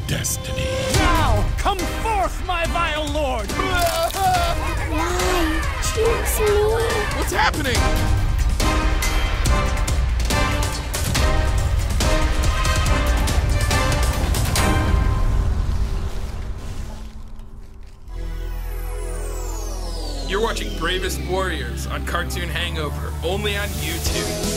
destiny. Now, come forth, my vile lord! Why? Choose me. What's happening? You're watching Bravest Warriors on Cartoon Hangover, only on YouTube.